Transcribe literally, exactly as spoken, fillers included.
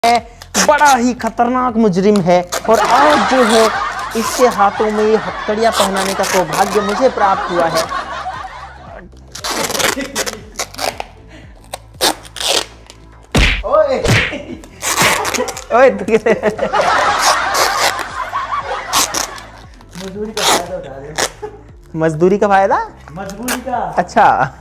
बड़ा ही खतरनाक मुजरिम है और आज जो है इसके हाथों में ये हथकड़ियां पहनाने का सौभाग्य मुझे प्राप्त हुआ है। ओए ओए मजदूरी का फायदा उठा रहे हो। मजदूरी का फायदा मजबूरी का। अच्छा